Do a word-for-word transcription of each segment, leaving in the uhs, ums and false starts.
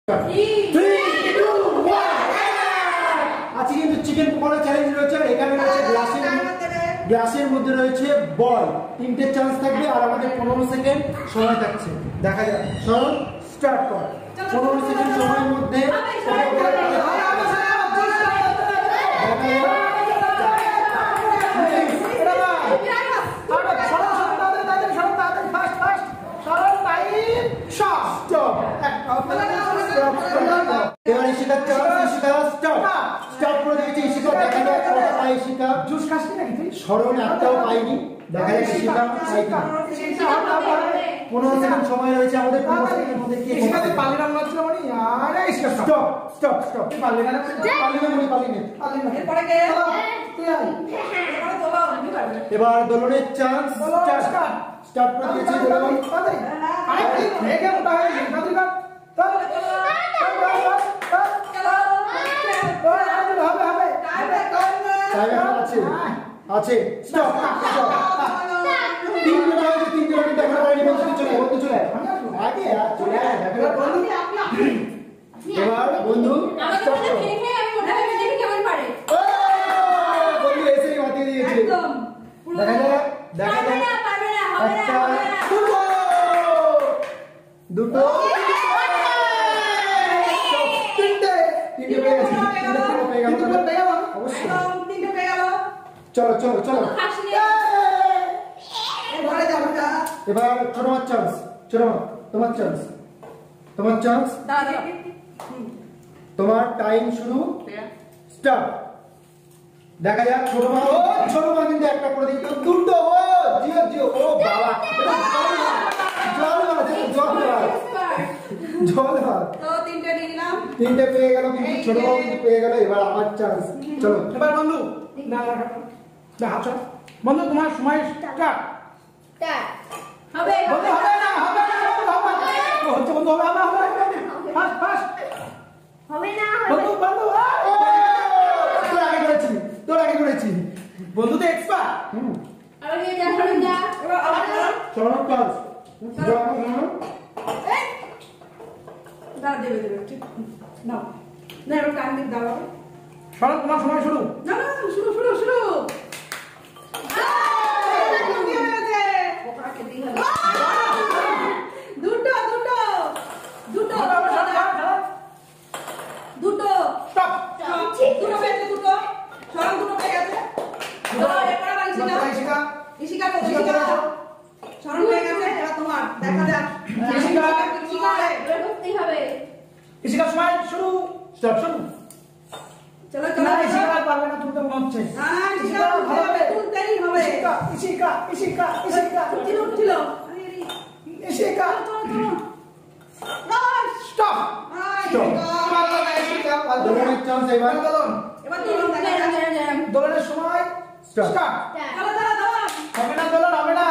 আজকে কিন্তু chicken pakora challenge রয়েছে। এখানে রয়েছে গ্লাসের গ্লাসের মধ্যে রয়েছে বল, তিনটে চান্স থাকবে আর আমাদের পনেরো সেকেন্ড সময় থাকছে। দেখা যাক, চলো স্টার্ট কর। পনেরো সেকেন্ড সময়ের মধ্যে এবার Ishika chance, Ishika start start করে দিয়েছে। ইশিকা দেখা যাক কত পায়। ইশিকা জুস খাসনি নাকি তুই? সরণ একটাও পাইনি। দেখা যাক ইশিকা পায় কি। পনেরো সেকেন্ড সময় রয়েছে আমাদের। পনেরো সেকেন্ডের মধ্যে কি ইশিকাতে পালি না মনে হচ্ছিল মানে? আরে ইশিকা স্টপ স্টপ স্টপ। তুই পালি না পালি না মনে পালি না পালি না। এরপরে কে? তুই আয়। এরপরে তোলা আমি পারবে। এবার দোলনের চান্স স্টার্ট স্টার্ট করে দিয়েছে দোলন। আরে এই গেম ওটা হয়ে গেল। তুই কাট আছে স্টপ স্টপ। তিন মিনিট হয়েছে, তিন মিনিট দেখা হয়নি। বলতে চলে বলতে চলে আগে আর চলে দেখা বন্ধু। এবার বন্ধু স্টপ করো। বন্ধু এসেই মাতিয়ে দিয়েছে। দেখা যাক দেখা যাক একটা দুটো তিনটে তিনটে পেয়ে গেছি। তিনটে পেয়ে গেল পেয়ে গেল অবশ্যই। তিনটে পেয়ে গেল। চলো চলো চলো। এবার ছোট মাছ চান্স। ছোট মাছ তোমার চান্স তোমার চান্স। তোমার টাইম শুরু স্টার্ট। দেখা যাক ছোট মাছ। ও ছোট মাছ কিন্তু একটা করে দিল। দুটো ও জিও জিও। ও বাবা জল মাছ জল মাছ জল মাছ। তো তিনটে নিয়ে নিলাম। তিনটে পেয়ে গেল কিন্তু ছোট মাছ কিন্তু পেয়ে গেল। এবার আমার চান্স। চলো এবার বন্ধু না না হাত ছাড়। বন্ধু তোমার সময় স্টার্ট স্টার্ট হবে। বন্ধু হবে না হবে না হবে না হচ্ছে বন্ধু হবে হবে হবে ফাস্ট ফাস্ট হবে না বন্ধু বন্ধু। তোর আগে করেছি তোর আগে করেছি বন্ধু তো এক্সপার্ট। হুম আরে নিয়ে যা সরণ যা। এবার আবার সরণ ক্লাস এই দাও দেবে দেবে ঠিক নাও না। এবার টাইম দিক দাও। সরণ তোমার সময় শুরু। না না শুরু শুরু শুরু। দুটো দুটো দুটো দুটো স্টপ। দুটো পেয়ে দুটো সরণ দুটো পেয়ে গেছে। এরপরে বাড়িছি না ইশিকা ইশিকা তো ইশিকা সরণ পেয়ে গেছে। এবার তোমার দেখা যাক ইশিকা কি করে। এবার করতেই হবে। ইশিকা সময় শুরু স্টপ শুরু। চলো চলো। ইশিকা পারবে না তুলতে মনে হচ্ছে। হ্যাঁ ইশিকা হবে তুলতেই হবে। ইশিকা ইশিকা ইশিকা ইশিকা উঠছিল উঠছিল। ইশিকা চলো চলো স্টপ স্টপ। পারবে না ইশিকা পারবে। দোলনের চান্স এবার দোলন। এবার দোলন দেখা যাক। দোলনের সময় স্টপ। চলো চলো চলো। হবে না দোলন হবে না।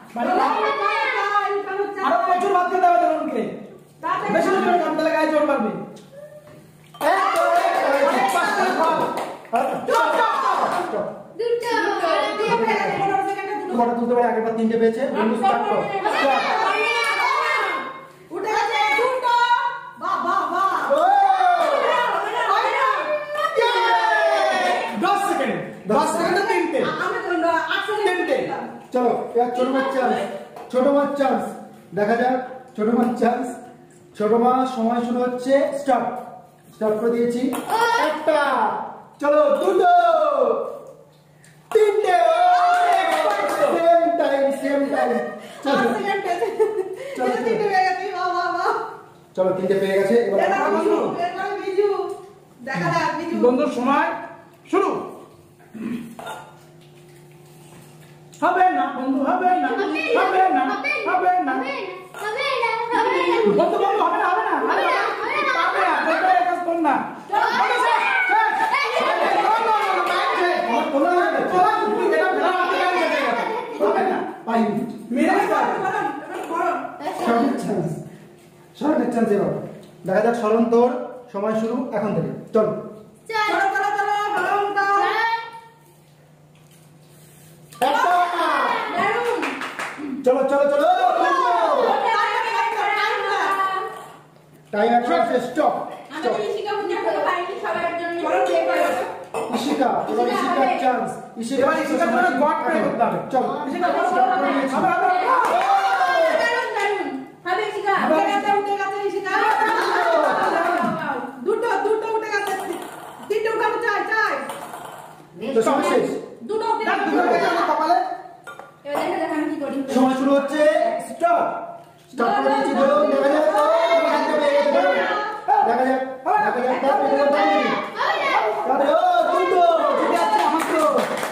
আরো প্রচুর ভাত খেতে হবে দোলনকে। বেশি জোরে কাম দিলে গায়ে জোর মারবে। এক করে পাঁচটা খাও। Stop stop stop. দুটো দিয়ে ফেলে পনেরো সেকেন্ডে দুটো বড় তুলতে পারে। আগেরবার তিনটে পেয়েছে। বন্ধু স্টার্ট করো। স্টার্ট উঠে গেছে দুটো। বাহ বাহ বাহ। ও দশ সেকেন্ড দশ সেকেন্ডে তিনটে। আমি তো আট সেকেন্ড তিনটে। চলো এবার ছোট মাছ চান্স। ছোট মাছ চান্স দেখা যাক ছোট মাছ চান্স। ছোট মাছ সময় শুরু হচ্ছে স্টার্ট স্টার্ট করে দিয়েছি। একটা চলো দুটো তিনটে সেম টাইম সেম টাইম। চলো চলো তিনটে পেয়ে গেছি। বাহ বাহ বাহ। চলো তিনটে পেয়ে গেছে। এবার বিজু এবার বিজু দেখা যাক বিজু। বন্ধুর সময় শুরু। হবে না বন্ধু হবে না হবে না হবে না হবে না হবে না বন্ধু বন্ধু হবে না হবে না হবে না হবে না দেখো এক কাজ কর না। বন্ধু শেষ শেষ নো নো নো টাইম শেষ। আমার তোলা হবে তোলা তুই এটা ভেড়া মারতে গেলে যেতে গেছে। হবে না পাই মেরে কর করো শর্ট চান্স শর্ট চান্স। এবার দেখা যাক শরণ তোর সময় শুরু এখন থেকে। চলো চলো চলো চলো শরণ দাও। চলো চলো চলো টাইম এখন স্টপ আমাদের ইশিকা বুঝা করে পাইনি সবার জন্য চলো প্লে করো ইশিকা এবার ইশিকার চান্স ইশিকা এবার ইশিকার জন্য গড প্লে করতে হবে চল ইশিকা স্টার্ট করে দিয়েছি দারুন দারুন হবে ইশিকা উঠে গেছে উঠে গেছে ইশিকা দুটো দুটো উঠে গেছে তিনটে উঠানো চাই চাই তো সময় শেষ দুটো উঠে ডাক গেছে দুটো গেছে আমার কপালে এবার দেখা যাক আমি কি করি সময় শুরু হচ্ছে স্টপ স্টপ করে দিচ্ছি তো দেখা যাক তো দেখা যাক দেখা যাক দেখা যাক তারপরে আরে ও দুটো জিতে যাচ্ছে আমার তো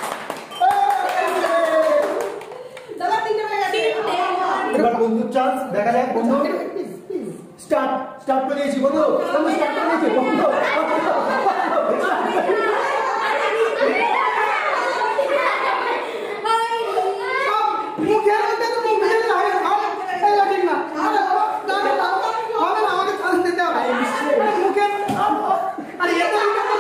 দাদা তিনটে হয়ে গেছে এবার বন্ধুর চান্স দেখা যাক বন্ধু স্টার্ট স্টার্ট করে দিয়েছি বন্ধু বন্ধু স্টার্ট করে দিয়েছি বন্ধু মুখের মধ্যে তো মুখ ভেজে লাগে এই ঠিক না আরে দাদা দাদা হবে না আমাকে চান্স দিতে হবে মুখের আরে এত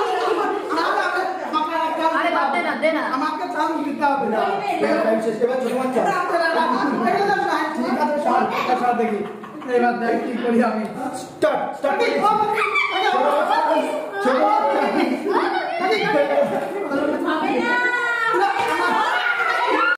আরে বাদ দে না দে না আমাকে চান্স দিতে হবে না টাইম শেষ এবার ছোট বাচ্চা ঠিক আছে সাত সাত দেখি এবার দেখ কি করি আমি স্টার্ট স্টার্ট ছোট ছোট